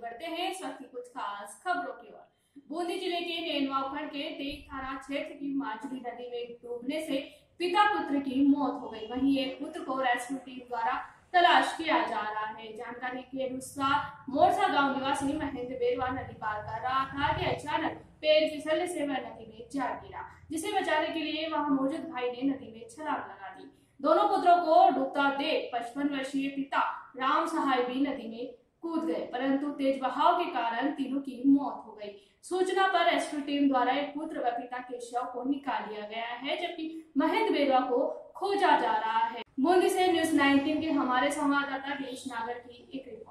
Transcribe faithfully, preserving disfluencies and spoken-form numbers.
बढ़ते हैं इस वक्त की कुछ खास खबरों की ओर। बूंदी जिले के नेनवा उपखंड के तेग थाना क्षेत्र की माजुली नदी में डूबने से पिता पुत्र की मौत हो गई। वहीं एक पुत्र को रेस्क्यू टीम द्वारा तलाश किया जा रहा है। जानकारी के अनुसार मोरसा गांव निवासी महेंद्र बेरवा नदी पार कर रहा था कि अचानक पैर फिसलने से वह नदी में जा गिरा, जिसे बचाने के लिए वहां मौजूद भाई ने नदी में छलांग लगा दी। दोनों पुत्रों को डूबता देख पचपन वर्षीय पिता राम सहाय भी नदी में कूद गए, परंतु तेज बहाव के कारण तीनों की मौत हो गई। सूचना पर रेस्क्यू टीम द्वारा एक पुत्र व पिता के शव को निकाल लिया गया है, जबकि महेंद्र बेरवा को खोजा जा रहा है। बूंदी से न्यूज़ नाइनटीन के हमारे संवाददाता गिरीश नागर की एक रिपोर्ट।